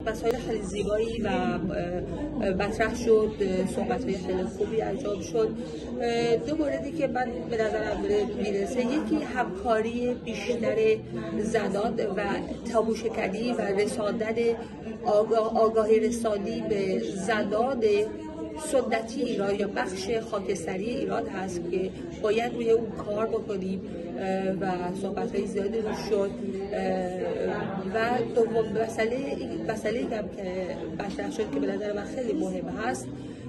مسائل خیلی زیبایی و مطرح شد، صحبت‌های خیلی خوبی انجام شد. دو موردی که من به نظرم میرسه، یکی همکاری بیشتر زنان و تابوشکنی و رساندن آگاهی رسانی به زنان سنتی ایران یا بخش خاکستری ایران هست که باید روی اون کار بکنیم و صحبت‌های زیادی روش شد. و دوم مسئله هم که مطرح شد که به نظر من خیلی مهم هست،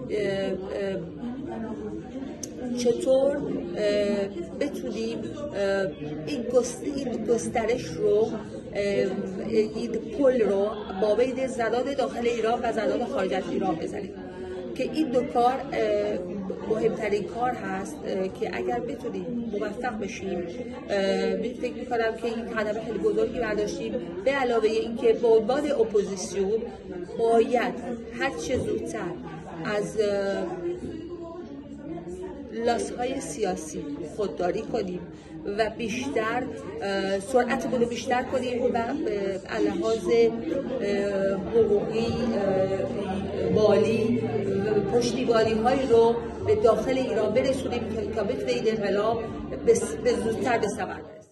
چطور بتونیم این گسترش رو، این پل رو ما بین زنان داخل ایران و زنان خارج از ایران بزنیم که این دو کار مهمترین کار هست که اگر بتونیم موفق بشیم، فکر میکنم که این قدم خیلی بزرگی برداشتیم. به علاوه اینکه به عنوان اپوزیسیون باید هر چه زودتر از لاس‌های سیاسی خودداری کنیم و بیشتر سرعتمون رو بیشتر کنیم و لحاظ حقوقی، مالی، پشتیبانی‌هایی رو به داخل ایران برسونیم تا بتونه این انقلاب به زودتر به ثمر برسه.